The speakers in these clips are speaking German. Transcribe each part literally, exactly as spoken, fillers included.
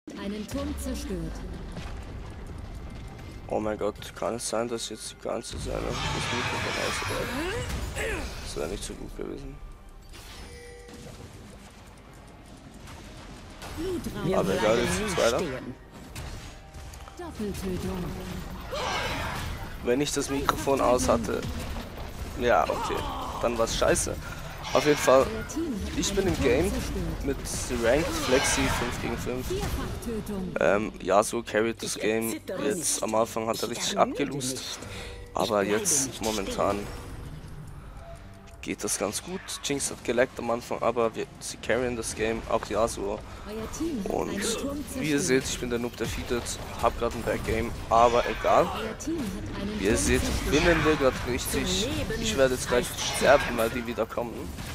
Einen Turm zerstört. Oh mein Gott, kann es sein, dass jetzt die ganze Zeit das Mikrofon ausgeht? Das wäre nicht so gut gewesen. Aber egal, jetzt geht's weiter. Doppeltötung. Wenn ich das Mikrofon aus hatte, ja, okay, dann war's scheiße. Auf jeden Fall, ich bin im Game mit Ranked Flexi fünf gegen fünf. Ähm, Yasuo carried das Game. Jetzt am Anfang hat er richtig abgelust, aber jetzt momentan geht das ganz gut. Jinx hat geleckt am Anfang, aber wir, sie carryen das Game, auch Yasuo. Und wie ihr seht, ich bin der Noob defeated, hab gerade ein Bad Game, aber egal. Wie ihr seht, gewinnen wir gerade richtig. Ich werde jetzt gleich sterben, weil die wieder kommen.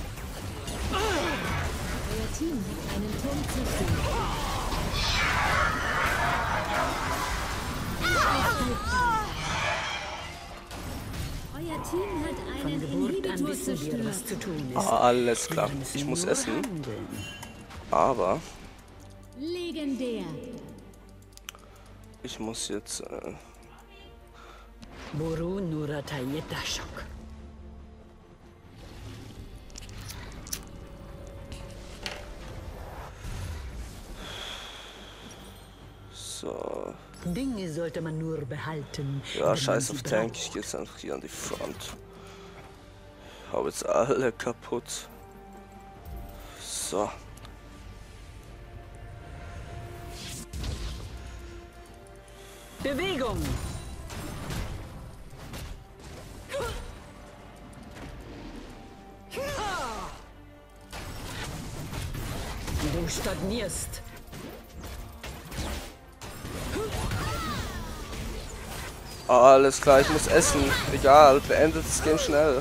Euer Team hat einen Turm zerstört. Euer Team hat einen Inhibitor zerstört. Was zu tun ist. Ah, alles klar, ich muss essen, aber Legendär. ich muss jetzt äh, Boru Nurataye Dashok. so, Dinge sollte man nur behalten. ja, scheiß auf Tank, ich gehe jetzt einfach hier an die Front. Hau jetzt alle kaputt. So. Bewegung! Du stagnierst. Alles klar, ich muss essen. Egal, beendet das Game schnell.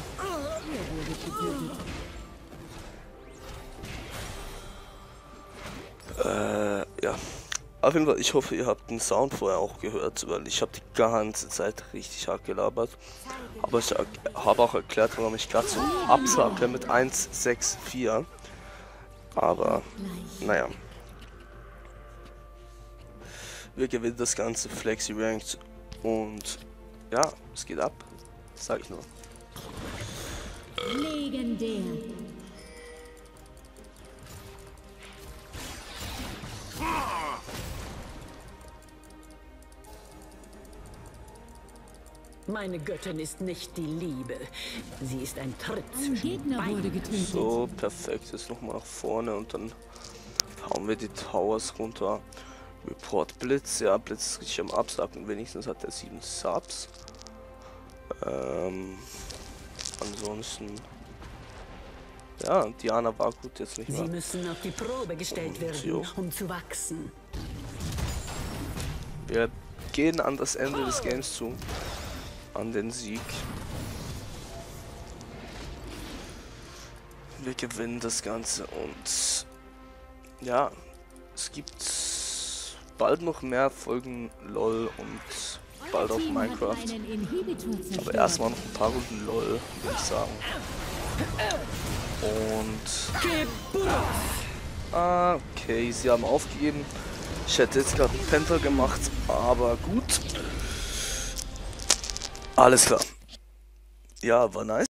Äh, ja. Auf jeden Fall, ich hoffe, ihr habt den Sound vorher auch gehört, weil ich habe die ganze Zeit richtig hart gelabert. Aber ich habe auch erklärt, warum ich gerade so absacke mit eins sechs vier. Aber, naja. Wir gewinnen das ganze Flexi Ranked und ja, es geht ab. Das sag ich nur. Legendär. Meine Göttin ist nicht die Liebe. Sie ist ein Tritt Ein zwischen Gegner wurde beiden. getötet. So, perfekt. Jetzt nochmal nach vorne und dann hauen wir die Towers runter. Report Blitz. Ja, Blitz ist richtig am Absacken. Wenigstens hat er sieben Subs. Ähm, ansonsten... Ja, Diana war gut jetzt nicht Sie mehr. müssen auf die Probe gestellt werden, Jo. um zu wachsen. Wir gehen an das Ende des Games zu. An den Sieg. Wir gewinnen das Ganze und ja, es gibt bald noch mehr Folgen LOL und bald auch Minecraft. Aber erstmal noch ein paar Runden LOL, würde ich sagen. Und ah, okay, sie haben aufgegeben. Ich hätte jetzt gerade einen Penta gemacht, aber gut. Alles klar. Ja, war nice.